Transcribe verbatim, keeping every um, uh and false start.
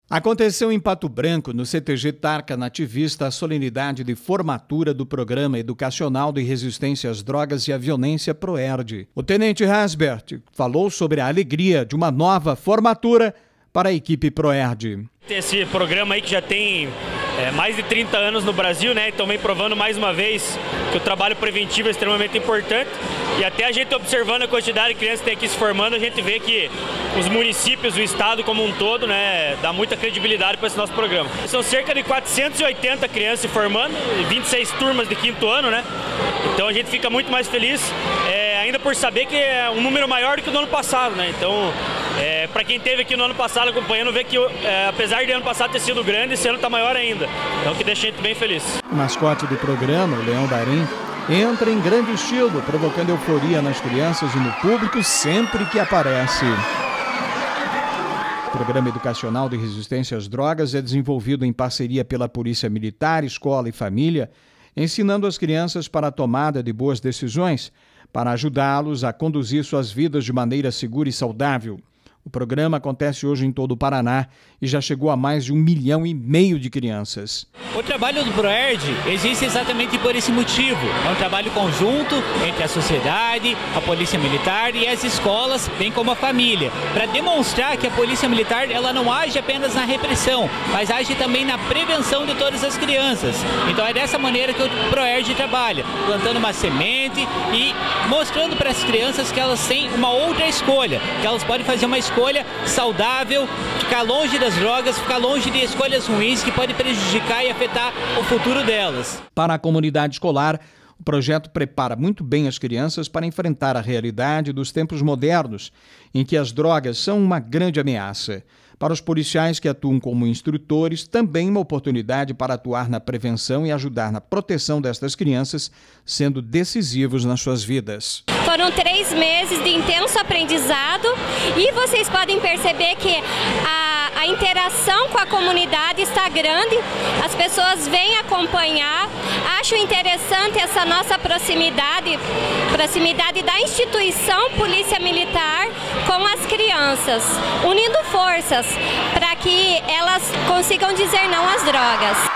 Aconteceu em Pato Branco, no C T G Tarca Nativista, a solenidade de formatura do Programa Educacional de Resistência às Drogas e à Violência PROERD. O tenente Hasbert falou sobre a alegria de uma nova formatura para a equipe PROERD. Esse programa aí que já tem é, mais de trinta anos no Brasil, né? Então vem provando mais uma vez que o trabalho preventivo é extremamente importante. E até a gente observando a quantidade de crianças que tem aqui se formando, a gente vê que os municípios, o estado como um todo, né, dá muita credibilidade para esse nosso programa. São cerca de quatrocentas e oitenta crianças se formando, vinte e seis turmas de quinto ano, né? Então a gente fica muito mais feliz, é, ainda por saber que é um número maior do que o do ano passado, né? Então, é, para quem esteve aqui no ano passado acompanhando, vê que é, apesar de ano passado ter sido grande, esse ano está maior ainda. Então, o que deixa a gente bem feliz. O mascote do programa, o Leão Darim, entra em grande estilo, provocando euforia nas crianças e no público sempre que aparece. O Programa Educacional de Resistência às Drogas é desenvolvido em parceria pela Polícia Militar, Escola e Família, ensinando as crianças para a tomada de boas decisões, para ajudá-los a conduzir suas vidas de maneira segura e saudável. O programa acontece hoje em todo o Paraná e já chegou a mais de um milhão e meio de crianças. O trabalho do PROERD existe exatamente por esse motivo. É um trabalho conjunto entre a sociedade, a Polícia Militar e as escolas, bem como a família, para demonstrar que a Polícia Militar ela não age apenas na repressão, mas age também na prevenção de todas as crianças. Então é dessa maneira que o PROERD trabalha, plantando uma semente e mostrando para as crianças que elas têm uma outra escolha, que elas podem fazer uma escolha escolha saudável, ficar longe das drogas, ficar longe de escolhas ruins que podem prejudicar e afetar o futuro delas. Para a comunidade escolar, o projeto prepara muito bem as crianças para enfrentar a realidade dos tempos modernos, em que as drogas são uma grande ameaça. Para os policiais que atuam como instrutores, também uma oportunidade para atuar na prevenção e ajudar na proteção destas crianças, sendo decisivos nas suas vidas. Foram três meses de intenso aprendizado e vocês podem perceber que a, a interação com a comunidade está grande, as pessoas vêm acompanhar. Acho interessante essa nossa proximidade, proximidade da instituição Polícia Militar com as crianças, unindo forças para que elas consigam dizer não às drogas.